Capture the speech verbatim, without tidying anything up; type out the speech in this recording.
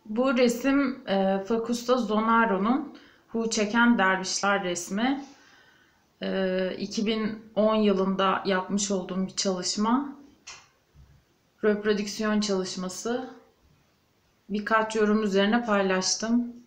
Bu resim e, Facusto Zonaro'nun Hu Çeken Dervişler resmi. E, iki bin on yılında yapmış olduğum bir çalışma. Reprodüksiyon çalışması. Birkaç yorum üzerine paylaştım.